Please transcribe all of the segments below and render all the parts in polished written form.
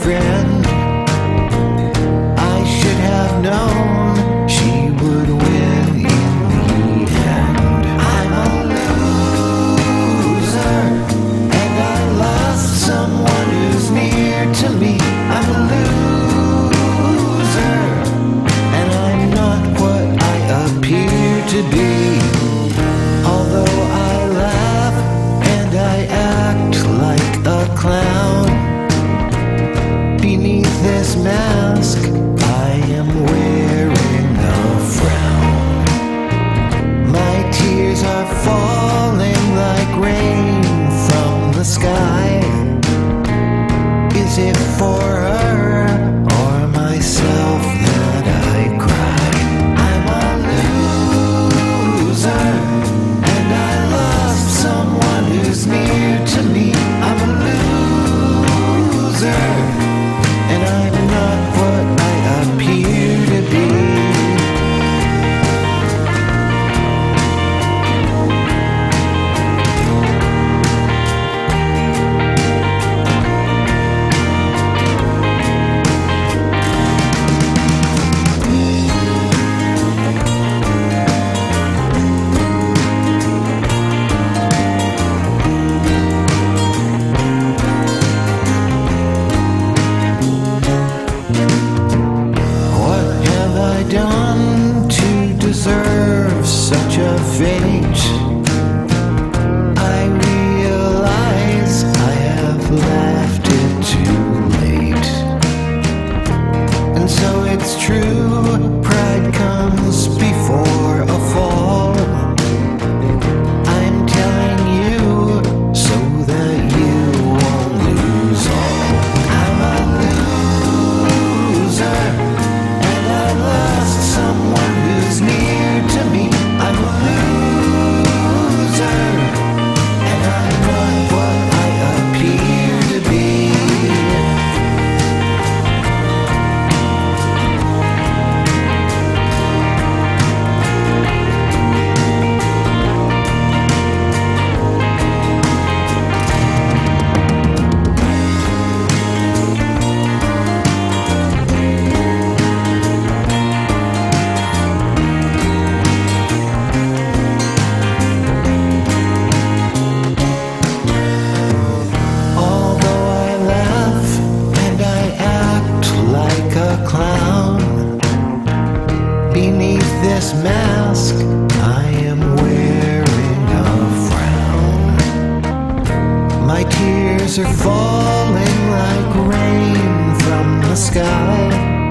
friend. I should have known she would win in the end. I'm a loser, and I lost someone who's near to me. I'm a loser, and I'm not what I appear to be. Although I laugh and I act like a clown, beneath this mask I am wearing a frown. My tears are falling like rain from the sky. Is it for her or myself that I cry? I'm a loser, and I lost someone who's near to me. I'm a loser, and I'm not what I appear to be. What have I done to deserve such a fate? I realize I have laughed it too late. And so it's true, pride comes before a fall. I'm telling you so that you won't lose all. I'm a loser, and I lost someone who's near to me. I'm a loser, and I'm not what I appear to be. Although I laugh and I act like a clown, beneath this mask I am wearing a frown. My tears are falling like rain from the sky.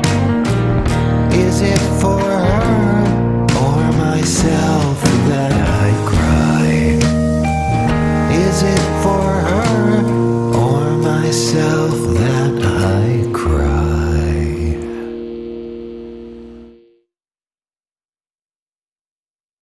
Is it for her or myself that I cry? Is it for her or myself